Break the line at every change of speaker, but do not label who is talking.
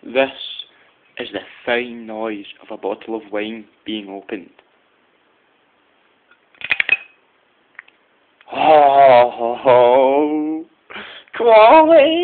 This is the fine noise of a bottle of wine being opened. Oh, Qualittyyy!